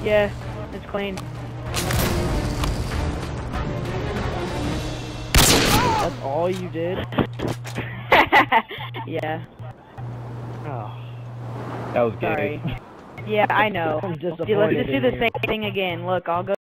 Yeah, it's clean. That's all you did? Yeah. Oh. That was Sorry. good. Yeah, I know. I'm Dude, let's disappointed just do in the you. same thing again. Look, I'll go